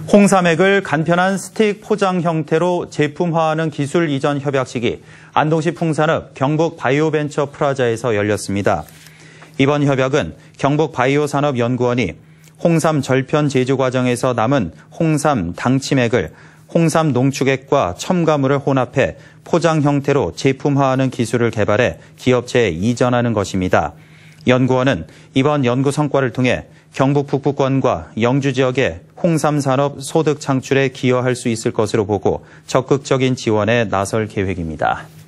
홍삼액을 간편한 스틱 포장 형태로 제품화하는 기술 이전 협약식이 안동시 풍산읍 경북 바이오벤처 프라자에서 열렸습니다. 이번 협약은 경북 바이오산업연구원이 홍삼 절편 제조 과정에서 남은 홍삼 당침액을 홍삼 농축액과 첨가물을 혼합해 포장 형태로 제품화하는 기술을 개발해 기업체에 이전하는 것입니다. 연구원은 이번 연구 성과를 통해 경북 북부권과 영주 지역의 홍삼 산업 소득 창출에 기여할 수 있을 것으로 보고 적극적인 지원에 나설 계획입니다.